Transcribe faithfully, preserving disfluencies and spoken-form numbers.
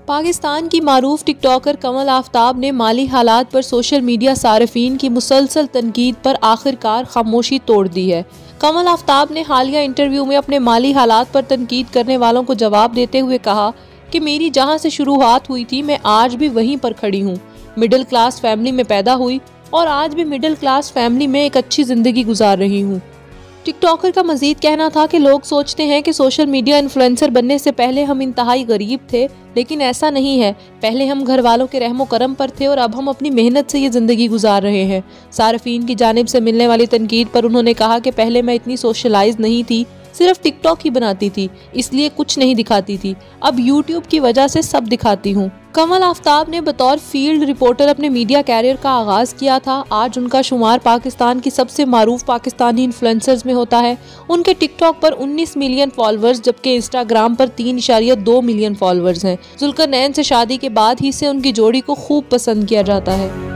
पाकिस्तान की मारूफ टिकटॉकर कमल आफ्ताब ने माली हालात पर सोशल मीडिया सार्फिन की मुसलसल तनकीद पर आखिरकार खामोशी तोड़ दी है। कमल आफ्ताब ने हालिया इंटरव्यू में अपने माली हालात पर तनकीद करने वालों को जवाब देते हुए कहा कि मेरी जहां से शुरुआत हुई थी मैं आज भी वहीं पर खड़ी हूं। मिडिल क्लास फैमिली में पैदा हुई और आज भी मिडिल क्लास फैमिली में एक अच्छी जिंदगी गुजार रही हूं। टिकटॉकर का मजीद कहना था कि लोग सोचते हैं कि सोशल मीडिया इन्फ्लुएंसर बनने से पहले हम इंतहाई गरीब थे, लेकिन ऐसा नहीं है। पहले हम घर वालों के रहमो करम पर थे और अब हम अपनी मेहनत से ये ज़िंदगी गुजार रहे हैं। सार्फिन की जानिब से मिलने वाली तनकीद पर उन्होंने कहा कि पहले मैं इतनी सोशलाइज नहीं थी, सिर्फ टिकटॉक ही बनाती थी, इसलिए कुछ नहीं दिखाती थी। अब यूट्यूब की वजह से सब दिखाती हूँ। कमल आफ्ताब ने बतौर फील्ड रिपोर्टर अपने मीडिया कैरियर का आगाज किया था। आज उनका शुमार पाकिस्तान की सबसे मारूफ पाकिस्तानी इन्फ्लुएंसर्स में होता है। उनके टिकटॉक पर उन्नीस मिलियन फॉलोअर्स जबकि इंस्टाग्राम पर तीन इशारिया दो मिलियन फॉलोअर्स हैं। जुल्करनैन से शादी के बाद ही से उनकी जोड़ी को खूब पसंद किया जाता है।